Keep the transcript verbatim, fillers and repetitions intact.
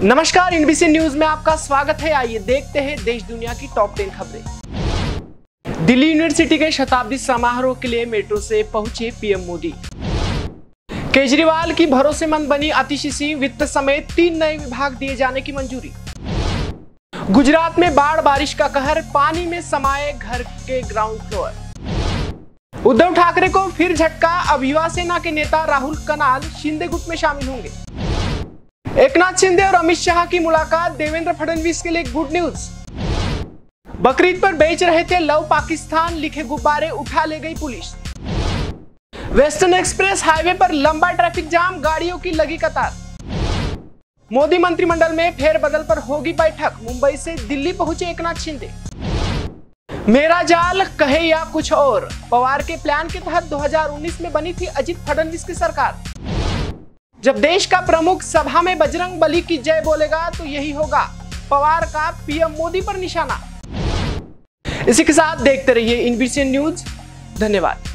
नमस्कार, NBC news में आपका स्वागत है। आइए देखते हैं देश दुनिया की टॉप टेन खबरें। दिल्ली यूनिवर्सिटी के शताब्दी समारोह के लिए मेट्रो से पहुंचे पीएम मोदी। केजरीवाल की भरोसेमंद बनी आतिशी सिंह, वित्त समेत तीन नए विभाग दिए जाने की मंजूरी। गुजरात में बाढ़ बारिश का कहर, पानी में समाये घर के ग्राउंड फ्लोर। उद्धव ठाकरे को फिर झटका, अब युवा सेना के नेता राहुल कनाल शिंदे गुट में शामिल होंगे। एकनाथ शिंदे और अमित शाह की मुलाकात, देवेंद्र फडणवीस के लिए गुड न्यूज। बकरीद पर बेच रहे थे लव पाकिस्तान लिखे गुब्बारे, उठा ले गई पुलिस। वेस्टर्न एक्सप्रेस हाईवे पर लंबा ट्रैफिक जाम, गाड़ियों की लगी कतार। मोदी मंत्रिमंडल में फेरबदल पर होगी बैठक, मुंबई से दिल्ली पहुंचे एकनाथ शिंदे। मेरा जाल कहे या कुछ और, पवार के प्लान के तहत दो हज़ार उन्नीस में बनी थी अजित फडणवीस की सरकार। जब देश का प्रमुख सभा में बजरंग बली की जय बोलेगा तो यही होगा, पवार का पीएम मोदी पर निशाना। इसी के साथ देखते रहिए एनबीसी न्यूज। धन्यवाद।